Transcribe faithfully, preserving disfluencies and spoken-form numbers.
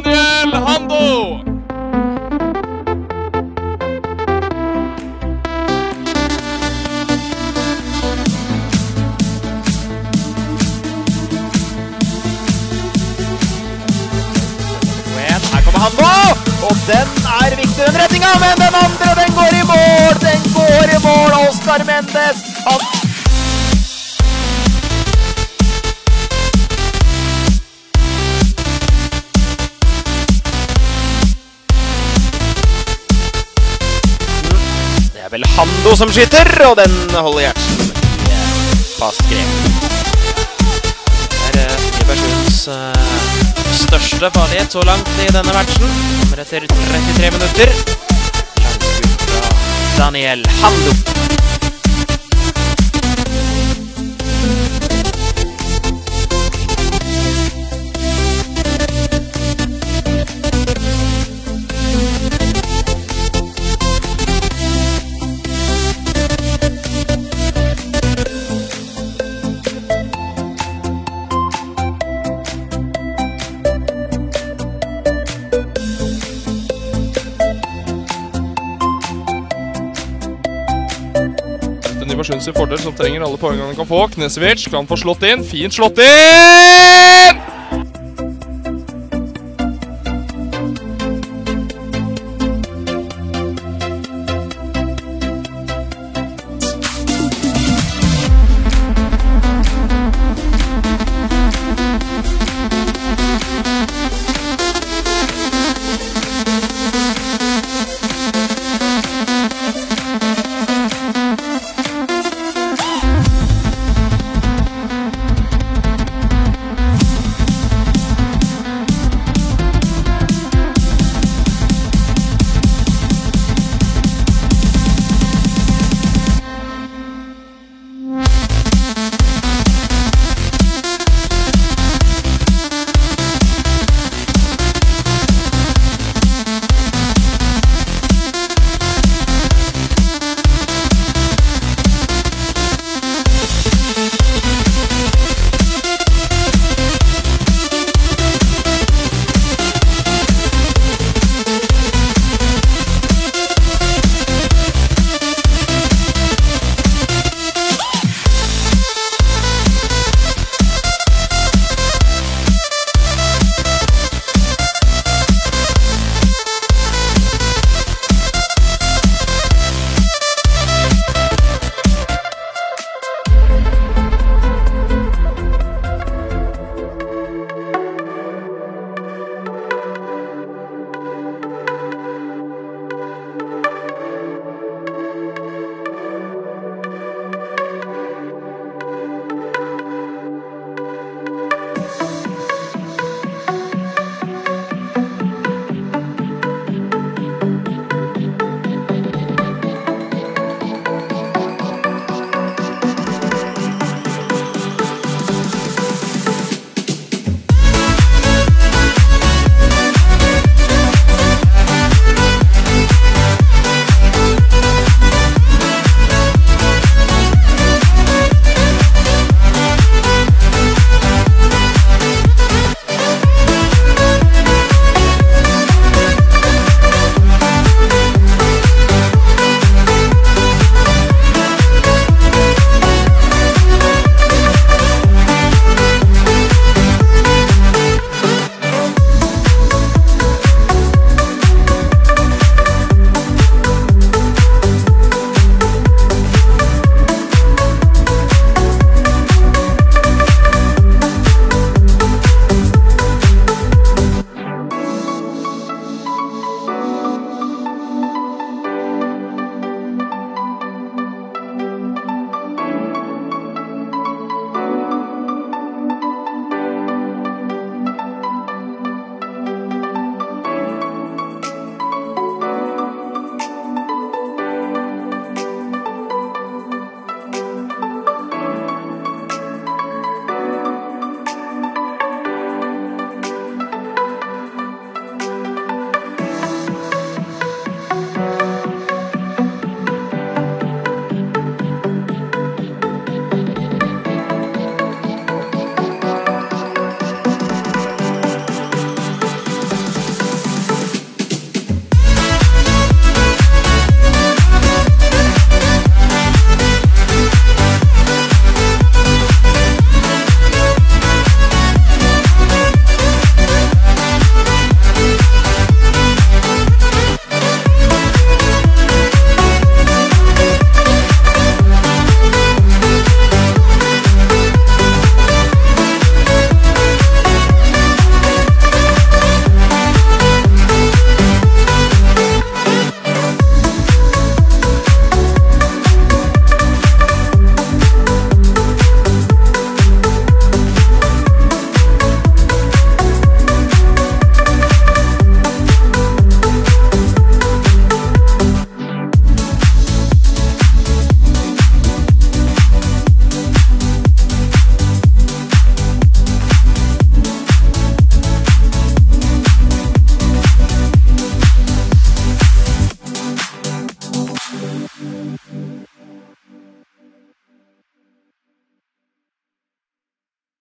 Daniel Hando! Her kommer Hando! Og den er viktigere enn redninga, men den andre, den går i mål! Den går i mål, Oscar Mendes! Han Det er vel Hando som skyter, og den holder Gjertsen fast grep. Det er Ebersunds uh, største farlighet så langt i denne matchen. Kommer etter trettitre minutter. Langskudd fra Daniel Hando. Nybergsund sin fordel, som trenger alle poengene han kan få. Knesevic kan få slått inn. Fint slått inn!